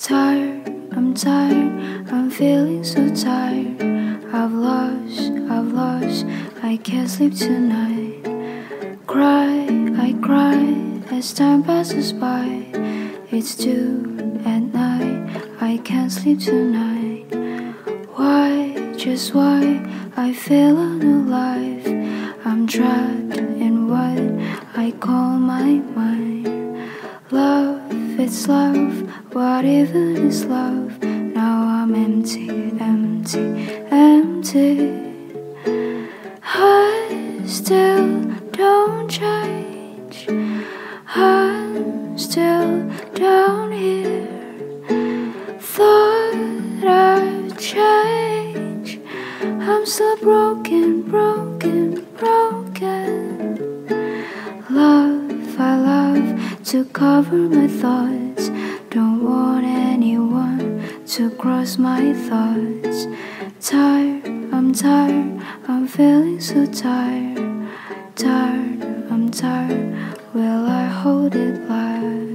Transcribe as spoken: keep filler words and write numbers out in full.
Tired, I'm tired, I'm feeling so tired. I've lost, I've lost, I can't sleep tonight. Cry, I cry as time passes by. It's two at night, I can't sleep tonight. Why, just why, I feel unalive. I'm trapped in what I call my mind. Love, it's love, what even is love? Now I'm empty, empty, empty. I still don't change. I'm still down here. Thought I'd change. I'm still broken, broken, broken. Love, I love to cover my thoughts. Don't want anyone to cross my thoughts. Tired, I'm tired, I'm feeling so tired. Tired, I'm tired, will I hold it last?